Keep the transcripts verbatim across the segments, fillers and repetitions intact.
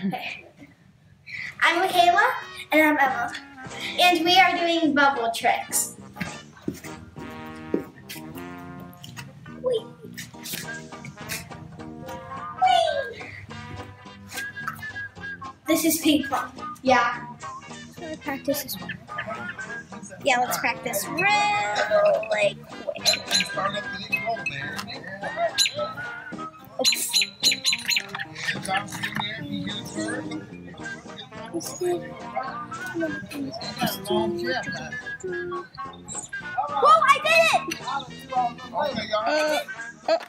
Okay. I'm Michaela. And I'm Emma. And we are doing bubble tricks. Whee! Whee! This is ping pong. Yeah. So I practice this one. Yeah, let's practice real like quick. Oops. Whoa, I did it! Uh, uh.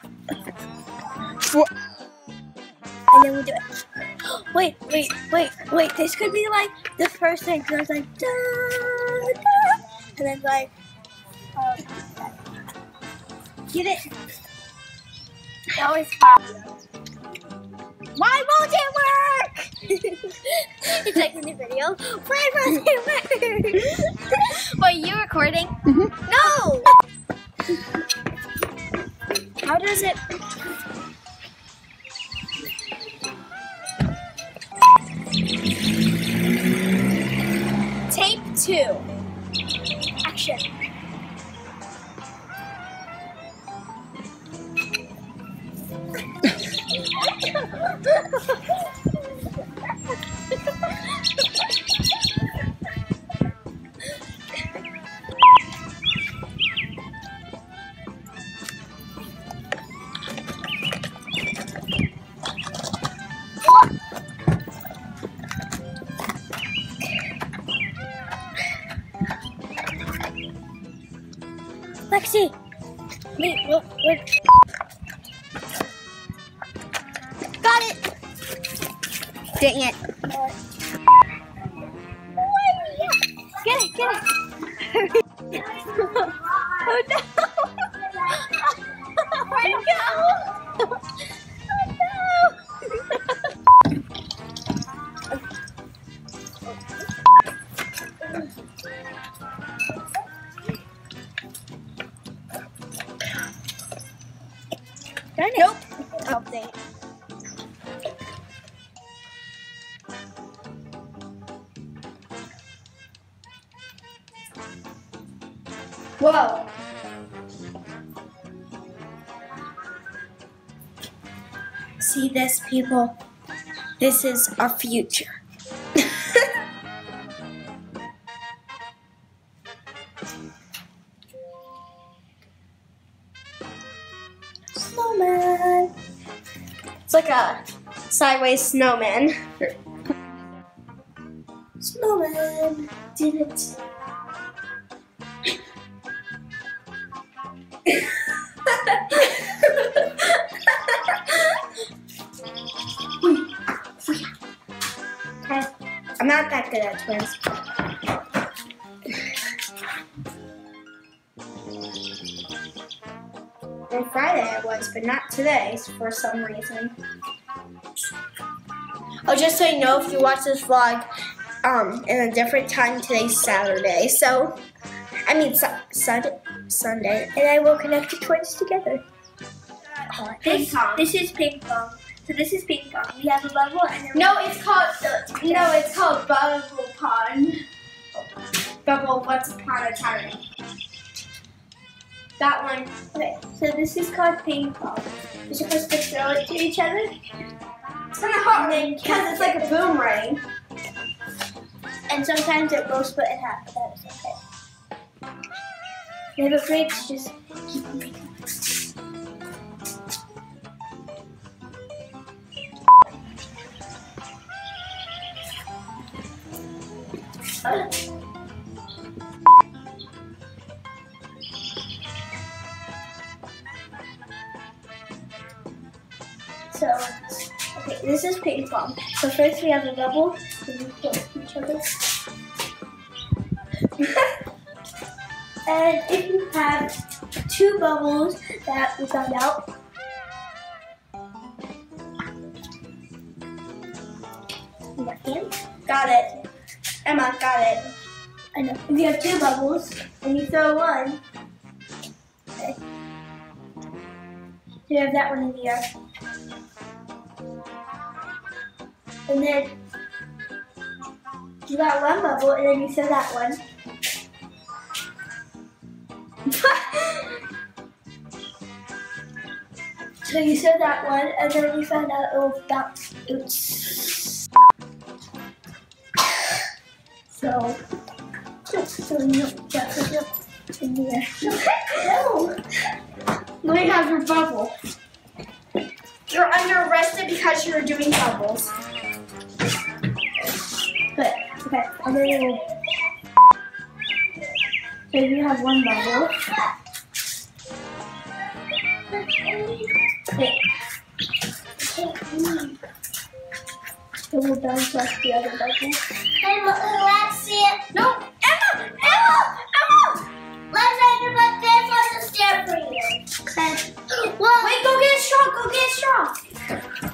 And then we do it. Wait, wait, wait, wait. This could be like the first thing goes like da, da, and then like um, get it. Always fun. Why won't it work? It's like in the video. Why won't it work? Wait, you recording? Mm-hmm. No. How does it? Tape two. Action. Lexi, wait, look, look. Got it. Dang it. Get it, get it. Oh no. Oh no. Oh no. Darn it. Nope. Oh, dang it. Whoa. See this, people? This is our future. Snowman. It's like a sideways snowman. Snowman did it. Okay. I'm not that good at twins. On Friday I was, but not today for some reason. Oh, just so you know, if you watch this vlog um, in a different time, today's Saturday. So, I mean su Sunday, Sunday, and I will connect the twins together. Uh, this, this is ping pong. So this is ping pong. We have a level and then No, it's called no, it's called Bubble Pond. Bubble Once Upon a Time. That one. okay. So this is called ping pong. We're supposed to throw it to each other. It's kind of hard because it's like a boomerang. And sometimes it will split in half, but that is okay. If it breaks, just keep moving. Uh. So, okay, this is ping pong. So first we have a level, and we throw it to each other. And if you have two bubbles that we found out, you got hands? Got it. Emma, got it. I know. If you have two bubbles and you throw one, okay. So you have that one in the air. and then you got one bubble, and then you fill that one. So you fill that one, and then you found out it will bounce. Oops. So, so no, yeah, no, in here. No. Let me have your bubble. You're under arrested because you're doing bubbles. But okay, and then you will. So you have one bubble. Okay. It will bounce off the other bubble. Emma, let's see it. No, Emma, Emma, Emma. Let's have to put this on the stair for you. Okay. Well, Wait, go get a straw. Go get a straw.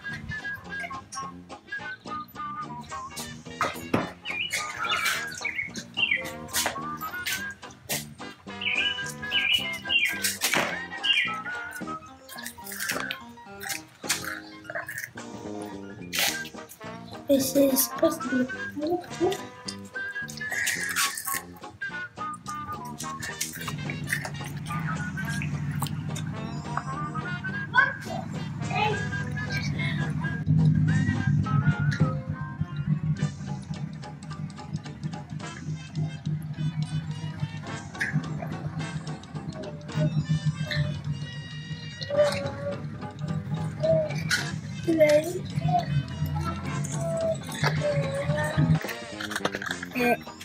This is supposed to be. Ready? Okay.